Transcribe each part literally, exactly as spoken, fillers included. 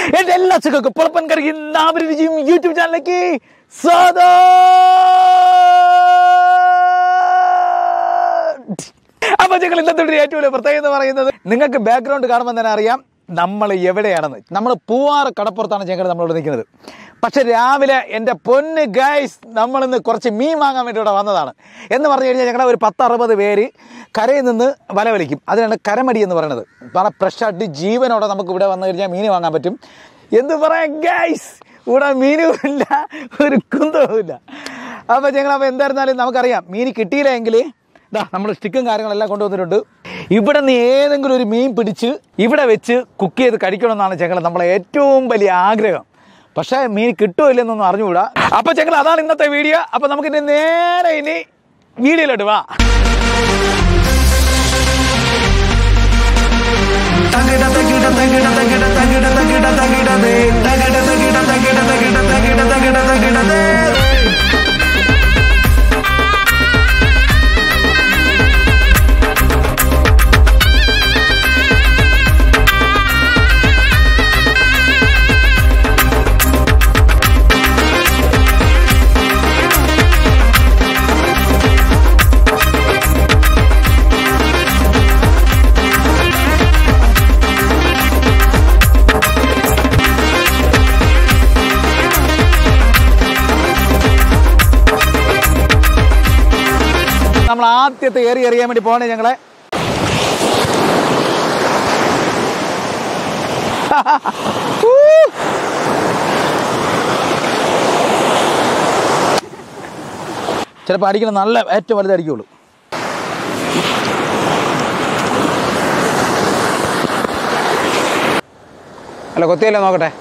എന്റെ എല്ലാ സുഖക്കും പുറപ്പൻ കറങ്ങി നാമരുചിയും യൂട്യൂബ് ചാനലിലേക്ക് സ്വാഗതം. അപ്പൊ ഞങ്ങൾ ഇന്നത്തെ ഏറ്റവും വലിയ പ്രത്യേകത എന്ന് പറയുന്നത്, നിങ്ങൾക്ക് ബാക്ക്ഗ്രൗണ്ട് കാണുമ്പോൾ തന്നെ അറിയാം നമ്മൾ എവിടെയാണെന്ന്. നമ്മൾ പൂവാറ് കടപ്പുറത്താണ് ഞങ്ങൾ നമ്മളോട് നിൽക്കുന്നത്. പക്ഷെ രാവിലെ എൻ്റെ പൊന്ന് ഗൈസ്, നമ്മളിന്ന് കുറച്ച് മീൻ വാങ്ങാൻ വേണ്ടി ഇവിടെ വന്നതാണ്. എന്ന് പറഞ്ഞു കഴിഞ്ഞാൽ ഞങ്ങളുടെ ഒരു പത്തറുപത് പേര് കരയിൽ നിന്ന് വല വലിക്കും. അതിനാണ് കരമടി എന്ന് പറയുന്നത്. വളരെ ഫ്രഷായിട്ട് ജീവനോടെ നമുക്ക് ഇവിടെ വന്നു കഴിഞ്ഞാൽ മീൻ വാങ്ങാൻ പറ്റും. എന്ത് പറയാം ഗൈസ്, ഇവിടെ മീനുമില്ല, ഒരു കുന്തവുമില്ല. അപ്പോൾ ഞങ്ങളപ്പോൾ എന്തായിരുന്നാലും നമുക്കറിയാം, മീൻ കിട്ടിയില്ലെങ്കിൽ ഇതാ നമ്മൾ സ്റ്റിക്കും കാര്യങ്ങളെല്ലാം കൊണ്ടുവന്നിട്ടുണ്ട്. ഇവിടെ നിന്ന് ഏതെങ്കിലും ഒരു മീൻ പിടിച്ച് ഇവിടെ വെച്ച് കുക്ക് ചെയ്ത് കഴിക്കണമെന്നാണ് ഞങ്ങൾ നമ്മളെ ഏറ്റവും വലിയ ആഗ്രഹം. പക്ഷേ മീൻ കിട്ടുമോ ഇല്ലെന്നൊന്നും അറിഞ്ഞുകൂടാ. അപ്പോൾ ഞങ്ങൾ അതാണ് ഇന്നത്തെ വീഡിയോ. അപ്പോൾ നമുക്ക് ഇനി നേരെ ഇനി വീഡിയോയിലോട്ട് വാ. നമ്മൾ ആദ്യത്തെ ഏറി എറിയാൻ വേണ്ടി പോകണേ ഞങ്ങളെ. ചിലപ്പോൾ അടിക്കണം, നല്ല ഏറ്റവും വലുത് അടിക്കുള്ളൂ. അല്ല കൊത്തിയല്ലേ, നോക്കട്ടെ.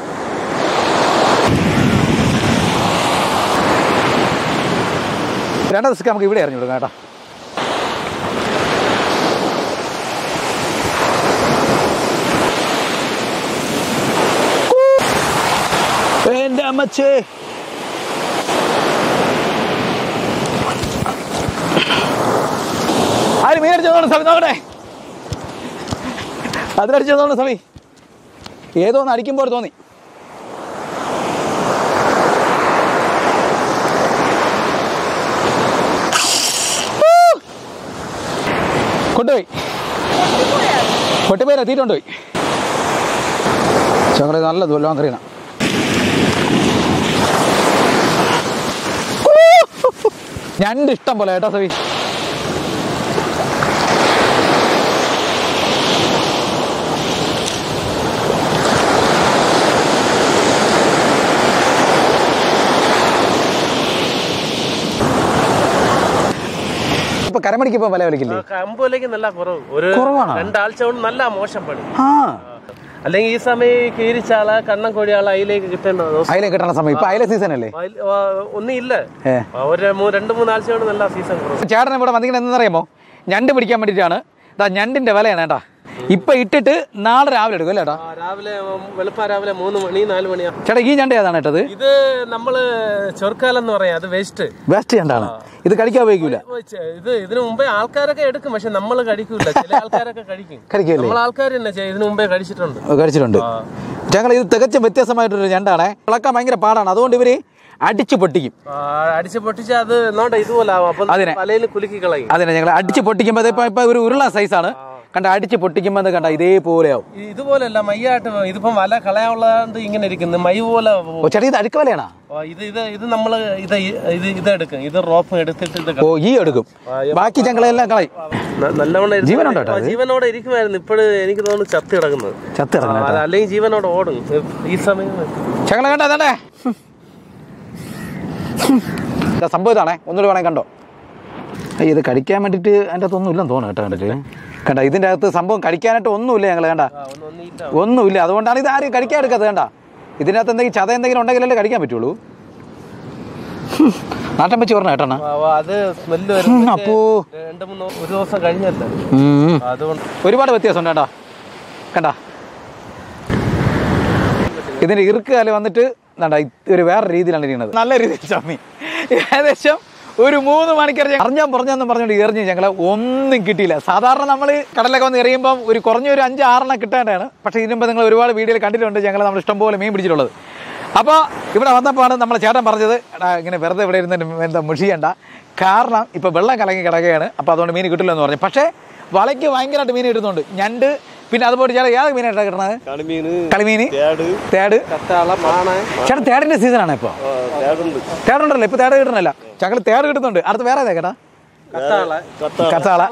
രണ്ടാം ദിവസം നമുക്ക് ഇവിടെ എറിഞ്ഞു കൊടുക്കാം കേട്ടോ. എൻ്റെ അമ്മച്ചേ, ആര് മീനടിച്ചതോണ്ട് സമി നോക്കട്ടെ. അതിലടിച്ചതോണ്ട് സമി ഏതോ ഒന്ന് അടിക്കുമ്പോൾ തോന്നി. കൊണ്ടുപോയി പൊട്ടിപ്പോയി, തീറ്റ കൊണ്ടുപോയി. ഞങ്ങൾ നല്ല ലോങ് കറിയണ. ഞണ്ട് ഇഷ്ടം പോലെ കേട്ടോ സവി. ഇപ്പൊ കരമടിക്ക് ഇപ്പൊ വില വിളിക്കില്ലേ? കമ്പോലേക്ക് നല്ല കുറവ്, ഒരു രണ്ടാഴ്ച കൊണ്ട് നല്ല മോശം പണി. അല്ലെങ്കിൽ ഈ സമയം കീരിച്ചാള കണ്ണം കോഴിയാള അയിലേക്ക് കിട്ടേണ്ട അയില കിട്ടണ സമയം. ഇപ്പൊ അയില സീസൺ അല്ലേ? ഒന്നും ഇല്ല, ഒരു രണ്ട് മൂന്നാഴ്ച കൊണ്ട് നല്ല സീസൺ കുറവ്. ചേട്ടൻ ഇവിടെ വന്നിങ്ങനെ എന്നറിയാമോ, ഞണ്ട് പിടിക്കാൻ വേണ്ടിയിട്ടാണ്. ഞണ്ടിന്റെ വിലയാണ് കേട്ടാ. ഇപ്പൊ ഇട്ടിട്ട് നാളെ രാവിലെ എടുക്കും അല്ലേ ചേട്ടാ? രാവിലെ വെളുപ്പാ രാവിലെ മൂന്ന് മണി നാല് മണിയാ. ചേട്ടാ ഈ ഞണ്ട് ഏതാണ് കേട്ടത്? ഇത് നമ്മള് ചെറുക്കാലം എന്ന് പറയാം, അത് വേസ്റ്റ് വേസ്റ്റ് ഞണ്ടാണ്. ഇത് കഴിക്കാൻ ഉപയോഗിക്കൂല. ഇത് ഇതിനു മുമ്പേ ആൾക്കാരൊക്കെ എടുക്കും, പക്ഷെ നമ്മള് കഴിക്കൂല. ചില ആൾക്കാരൊക്കെ കഴിക്കും. നമ്മൾ ആൾക്കാർ തന്നെ ഇതിനു മുമ്പേ കഴിച്ചിട്ടുണ്ട് കഴിച്ചിട്ടുണ്ട് ഞങ്ങൾ ഇത് തികച്ചും വ്യത്യസ്തമായിട്ടൊരു ഞണ്ടാണ്. ഇളക്കാൻ ഭയങ്കര പാടാണ്. അതുകൊണ്ട് ഇവര് അടിച്ചു പൊട്ടിക്കും. അടിച്ചു പൊട്ടിച്ച് അത് നോട്ടെ ഇതുപോലെ അതിനെ കുലുക്കി കളയും. അതിനെ ഞങ്ങൾ അടിച്ചു പൊട്ടിക്കുമ്പോ ഇപ്പൊ ഒരു ഉരുള സൈസാണ് കണ്ട. അടിച്ച് പൊട്ടിക്കുമ്പോ കണ്ട ഇതേപോലെയാവും. ഇതുപോലെയല്ല മയ്യായിട്ട്. ഇതിപ്പം വല കളയാനുള്ളത് ഇങ്ങനെ ഇരിക്കുന്നു, മൈ പോലെ. ചേട്ടാ ഇത് അടുക്ക വലയാണോ? ഇത് ഇത് ഇത് നമ്മള് ഇത് ഇത് ഇതെടുക്കും, ഇത് റോപ്പ് എടുത്തിട്ട് ഓ ഈ എടുക്കും, ബാക്കി ഞങ്ങളെല്ലാം കളയും. നല്ലവണ്ണം ജീവനോടെ ജീവനോടെ ഇരിക്കുമായിരുന്നു. ഇപ്പോഴും എനിക്ക് തോന്നുന്നു ചത്ത് കിടക്കുന്നത്. ചത്ത് കിടക്കുന്നത് അല്ലെങ്കിൽ ജീവനോടെ ഓടും ഈ സമയം. ഞങ്ങളെ കണ്ടോ അതേ സംഭവം ഇതാണേ. ഒന്നുകൂടി വേണേ കണ്ടോ. ഇത് കഴിക്കാൻ വേണ്ടിട്ട് അതിൻ്റെ അകത്ത് ഒന്നും ഇല്ലെന്ന് തോന്നുന്നു കേട്ടോ. കണ്ടിട്ട് കണ്ട ഇതിൻ്റെ അകത്ത് സംഭവം കഴിക്കാനായിട്ട് ഒന്നുമില്ല. ഞങ്ങൾ കണ്ട ഒന്നുമില്ല. അതുകൊണ്ടാണ് ഇത് ആരും കഴിക്കാൻ എടുക്കാത്തത്. കണ്ട ഇതിൻ്റെ അകത്ത് എന്തെങ്കിലും ചത എന്തെങ്കിലും ഉണ്ടെങ്കിലല്ലേ കഴിക്കാൻ പറ്റുള്ളൂ. നാട്ടൻ വെച്ച് പറഞ്ഞ കേട്ടോ. അപ്പോ ഒരു ദിവസം കഴിഞ്ഞല്ല, ഒരുപാട് വ്യത്യാസമുണ്ട് കേട്ടോ. കണ്ട ഇതിന്റെ ഇറുക്ക് കാല് വന്നിട്ട് ഒരു വേറെ രീതിയിലാണ് ഇരിക്കുന്നത്. നല്ല രീതിയിൽ ചമ്മി ഏകദേശം ഒരു മൂന്ന് മണിക്കൂർ അറിഞ്ഞാൽ പറഞ്ഞെന്ന് പറഞ്ഞുകൊണ്ട് എറിഞ്ഞു ഞങ്ങളെ ഒന്നും കിട്ടിയില്ല. സാധാരണ നമ്മൾ കടലൊക്കെ വന്ന് എറിയുമ്പോൾ ഒരു കുറഞ്ഞ ഒരു അഞ്ച് ആറെണ്ണം കിട്ടേണ്ടതാണ്. പക്ഷേ ഇതിന് മുമ്പ് നിങ്ങൾ ഒരുപാട് വീഡിയോയിൽ കണ്ടിട്ടുണ്ട് ഞങ്ങൾ നമ്മൾ ഇഷ്ടംപോലെ മീൻ പിടിച്ചിട്ടുള്ളത്. അപ്പോൾ ഇവിടെ വന്നപ്പോഴാണ് നമ്മളെ ചേട്ടൻ പറഞ്ഞത് ഇങ്ങനെ വെറുതെ ഇവിടെ ഇരുന്ന് എന്താ മുഷിയണ്ട, കാരണം ഇപ്പോൾ വെള്ളം കലങ്ങി കിടക്കുകയാണ്, അപ്പോൾ അതുകൊണ്ട് മീൻ കിട്ടില്ലെന്ന് പറഞ്ഞു. പക്ഷേ വലയ്ക്ക് ഭയങ്കരമായിട്ട് മീൻ കിട്ടുന്നുണ്ട്. ഞണ്ട്, പിന്നെ അതുപോലെ ചേട്ടാ ഏത് മീനായിട്ടാണ് കിട്ടണത്? കളിമീൻ, തേട്. ചേട്ടാ തേടിന്റെ സീസണാണ് ഇപ്പോൾ. തേടുണ്ടല്ലോ ഇപ്പോൾ, തേട് കിട്ടണല്ല, ഞങ്ങൾ തേട് കിട്ടുന്നുണ്ട്. അടുത്ത് വേറെ ഏതാ കേട്ടാ? കത്താള,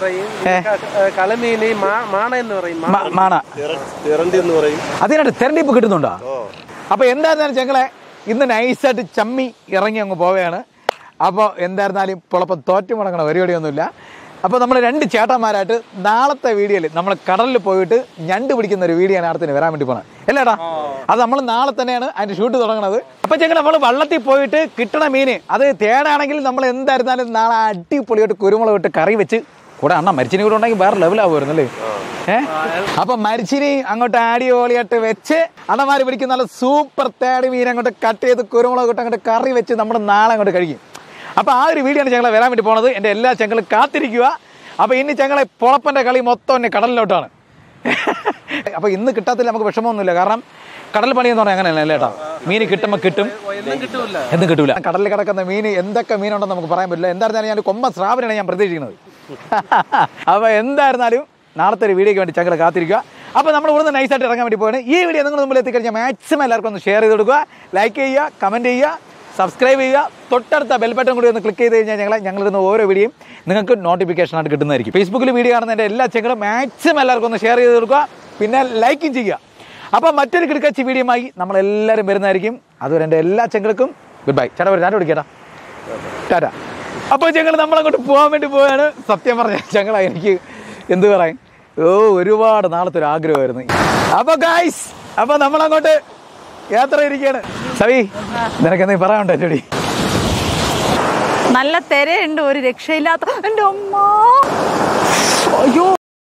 മാണ, അതിനായിട്ട് തെരണ്ടി ഇപ്പൊ കിട്ടുന്നുണ്ടോ? അപ്പൊ എന്തായിരുന്നാലും ഞങ്ങളെ ഇന്ന് നൈസായിട്ട് ചമ്മി ഇറങ്ങി അങ്ങ് പോവുകയാണ്. അപ്പോൾ എന്തായിരുന്നാലും പുളപ്പം തോറ്റു മുടങ്ങണ പരിപാടിയൊന്നുമില്ല. അപ്പോൾ നമ്മൾ രണ്ട് ചേട്ടന്മാരായിട്ട് നാളത്തെ വീഡിയോയിൽ നമ്മൾ കടലിൽ പോയിട്ട് ഞണ്ട് പിടിക്കുന്ന ഒരു വീഡിയോ ആണ് അടുത്തിന് വരാൻ വേണ്ടി പോണത് അല്ലേടാ. അത് നമ്മൾ നാളെ തന്നെയാണ് അതിന്റെ ഷൂട്ട് തുടങ്ങുന്നത്. അപ്പോൾ ഞങ്ങൾ നമ്മൾ വള്ളത്തിൽ പോയിട്ട് കിട്ടണ മീൻ അത് തേടാണെങ്കിൽ നമ്മൾ എന്തായിരുന്നാലും നാളെ അടിപൊളിയായിട്ട് കുരുമുളക് ഇട്ട് കറി വെച്ച് കൂടെ അണ്ണ മരിച്ചിനി കൂടെ ഉണ്ടെങ്കിൽ വേറെ ലെവലാവുമായിരുന്നു അല്ലേ. ഏഹ് അപ്പൊ മരിച്ചിനി അങ്ങോട്ട് അടിപൊളിയായിട്ട് വെച്ച് അണ്ണമാര് പിടിക്കുന്ന നല്ല സൂപ്പർ തേടി മീൻ അങ്ങോട്ട് കട്ട് ചെയ്ത് കുരുമുളക് ഇട്ട് അങ്ങോട്ട് കറി വെച്ച് നമ്മൾ നാളെ അങ്ങോട്ട് കഴിക്കും. അപ്പോൾ ആ ഒരു വീഡിയോ ആണ് ഞങ്ങൾ വരാൻ വേണ്ടി പോണത്. എൻ്റെ എല്ലാ ചെങ്ങളും കാത്തിരിക്കുക. അപ്പോൾ ഇനി ഞങ്ങളെ പൊളപ്പൻ്റെ കളി മൊത്തം എന്നെ കടലിലോട്ടാണ്. അപ്പോൾ ഇന്ന് കിട്ടാത്തില്ല, നമുക്ക് വിഷമമൊന്നുമില്ല, കാരണം കടൽ പണി എന്ന് പറഞ്ഞാൽ അങ്ങനെയല്ല ചേട്ടാ. മീൻ കിട്ടുമ്പോൾ കിട്ടും, എന്നും കിട്ടൂല. കടലിൽ കിടക്കുന്ന മീൻ എന്തൊക്കെ മീനുണ്ടെന്ന് നമുക്ക് പറയാൻ പറ്റില്ല. എന്തായിരുന്നാലും ഞാൻ കൊമ്പൻ സ്രാവിനാണ് ഞാൻ പ്രതീക്ഷിക്കുന്നത്. അപ്പോൾ എന്തായിരുന്നാലും നാളത്തെ ഒരു വീഡിയോയ്ക്ക് വേണ്ടി ഞങ്ങൾ കാത്തിരിക്കുക. അപ്പോൾ നമ്മൾ ഇവിടുന്ന് നൈസായിട്ട് ഇറങ്ങാൻ വേണ്ടി പോവാണ്. ഈ വീഡിയോ നിങ്ങൾ മുമ്പിൽ എത്തിക്കഴിഞ്ഞാൽ മാക്സിമം എല്ലാവർക്കും ഒന്ന് ഷെയർ ചെയ്ത് കൊടുക്കുക, ലൈക്ക് ചെയ്യുക, കമൻറ്റ് ചെയ്യുക, സബ്സ്ക്രൈബ് ചെയ്യുക. തൊട്ടടുത്ത ബെൽ ബട്ടൺ കൂടി ഒന്ന് ക്ലിക്ക് ചെയ്ത് കഴിഞ്ഞാൽ ഞങ്ങളെ ഞങ്ങളിടുന്ന ഓരോ വീഡിയോയും നിങ്ങൾക്ക് നോട്ടിഫിക്കേഷൻ ആയിട്ട് കിട്ടുന്നതായിരിക്കും. ഫേസ്ബുക്കിൽ വീഡിയോ കാണുന്ന എൻ്റെ എല്ലാ ചെങ്ങളും മാക്സിമം എല്ലാവർക്കും ഒന്ന് ഷെയർ ചെയ്ത് കൊടുക്കുക, പിന്നെ ലൈക്കും ചെയ്യുക. അപ്പോൾ മറ്റൊരു കിടക്കച്ചി വീഡിയോയുമായി നമ്മളെല്ലാവരും വരുന്നതായിരിക്കും. അതുവരെ എൻ്റെ എല്ലാ ചെങ്ങൾക്കും ഗുഡ് ബൈ. ചേട്ടാ ഒരു ഞാൻ വിളിക്കട്ടാ, ടാറ്റാ. അപ്പോൾ ഞങ്ങൾ നമ്മളങ്ങോട്ട് പോകാൻ വേണ്ടി പോവുകയാണ്. സത്യം പറഞ്ഞ ഞങ്ങളാ, എനിക്ക് എന്ത് പറയാൻ, ഓ ഒരുപാട് നാളത്തെ ഒരു ആഗ്രഹമായിരുന്നു. അപ്പോൾ ഗായ്സ്, അപ്പോൾ നമ്മളങ്ങോട്ട് യാത്ര ഇരിക്കുകയാണ്. സവി, നിനക്കെന്തെങ്കിലും പറയാനുണ്ടോ എന്നോടി? നല്ല തിരയുണ്ട്, ഒരു രക്ഷയില്ലാത്ത. എൻ്റെ അമ്മ, അയ്യോ